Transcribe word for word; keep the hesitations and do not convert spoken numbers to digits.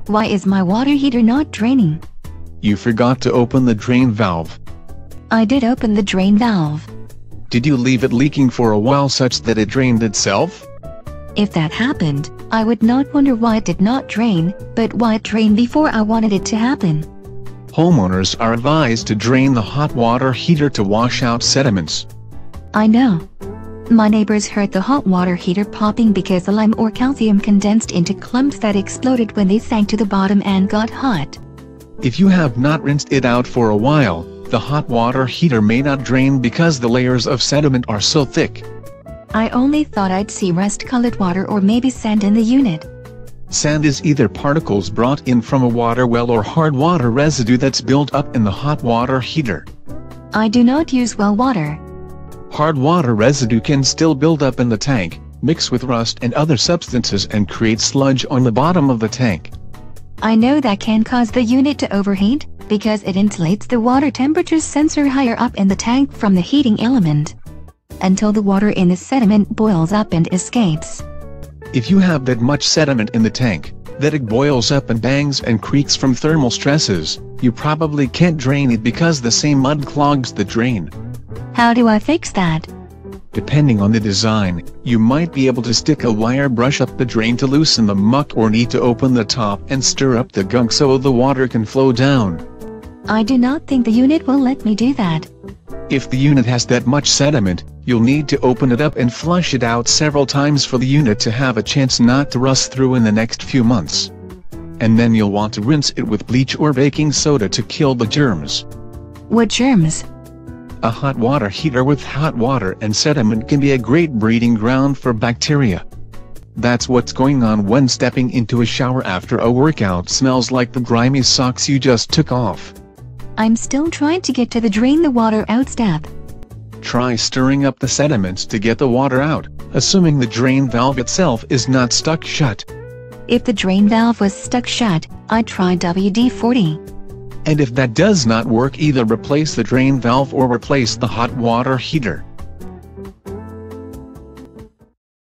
Why is my water heater not draining? You forgot to open the drain valve. I did open the drain valve. Did you leave it leaking for a while such that it drained itself? If that happened, I would not wonder why it did not drain, but why it drained before I wanted it to happen. Homeowners are advised to drain the hot water heater to wash out sediments. I know. My neighbors heard the hot water heater popping because the lime or calcium condensed into clumps that exploded when they sank to the bottom and got hot. If you have not rinsed it out for a while, the hot water heater may not drain because the layers of sediment are so thick. I only thought I'd see rust-colored water or maybe sand in the unit. Sand is either particles brought in from a water well or hard water residue that's built up in the hot water heater. I do not use well water. Hard water residue can still build up in the tank, mix with rust and other substances and create sludge on the bottom of the tank. I know that can cause the unit to overheat, because it insulates the water temperature sensor higher up in the tank from the heating element, until the water in the sediment boils up and escapes. If you have that much sediment in the tank, that it boils up and bangs and creaks from thermal stresses, you probably can't drain it because the same mud clogs the drain. How do I fix that? Depending on the design, you might be able to stick a wire brush up the drain to loosen the muck or need to open the top and stir up the gunk so the water can flow down. I do not think the unit will let me do that. If the unit has that much sediment, you'll need to open it up and flush it out several times for the unit to have a chance not to rust through in the next few months. And then you'll want to rinse it with bleach or baking soda to kill the germs. What germs? A hot water heater with hot water and sediment can be a great breeding ground for bacteria. That's what's going on when stepping into a shower after a workout smells like the grimy socks you just took off. I'm still trying to get to the drain the water out step. Try stirring up the sediments to get the water out, assuming the drain valve itself is not stuck shut. If the drain valve was stuck shut, I'd try W D forty. And if that does not work, either replace the drain valve or replace the hot water heater.